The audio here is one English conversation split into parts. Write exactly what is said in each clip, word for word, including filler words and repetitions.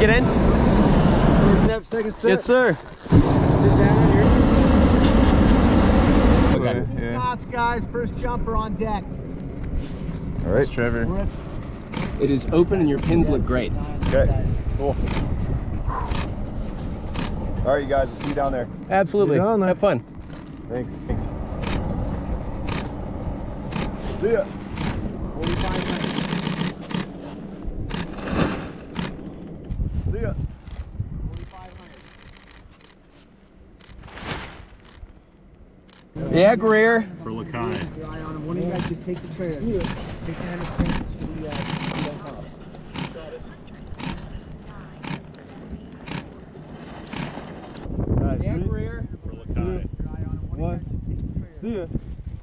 Get in. First step, second step. Yes, sir. Okay. Two Yeah. knots, guys. First jumper on deck. All right, Trevor. It is open and your pins look great. Okay, cool. All right, you guys, we'll see you down there. Absolutely. down there. Have fun. Thanks. Thanks. See ya. forty-five minutes. See ya. forty-five hundred. Yeah, Greer. For Lakai. Your eye on him. One of you guys just take the trailer. Take the hand of Trent to the, uh, to the top. Yeah, Greer. For Lakai. Your eye on him. One of you guys just take the trailer. See ya.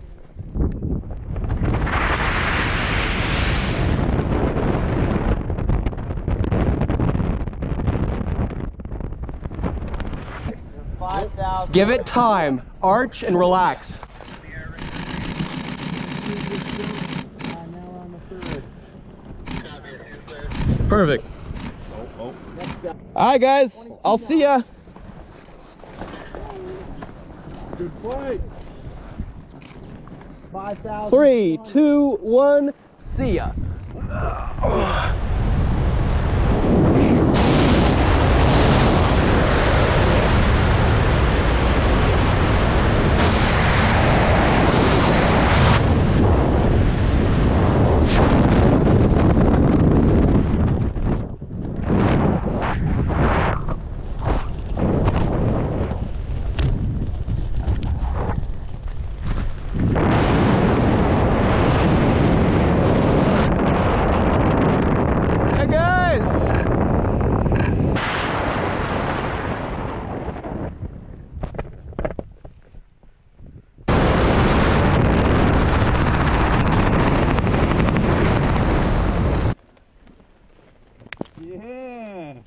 five thousand. Give it time. Arch and relax. Uh, now we're on the third. Perfect. Oh, oh. Next guy. All right, guys. I'll see ya. Good fight. five thousand. Three, two, one. See ya. Hey, guys. Yeah.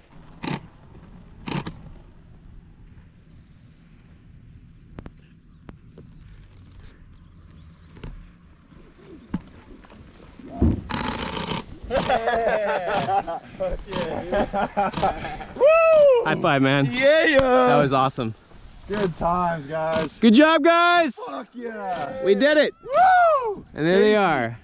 Fuck yeah. Woo! High five, man. Yeah. That was awesome. Good times, guys. Good job, guys. Fuck yeah. We did it. Woo! And there they are.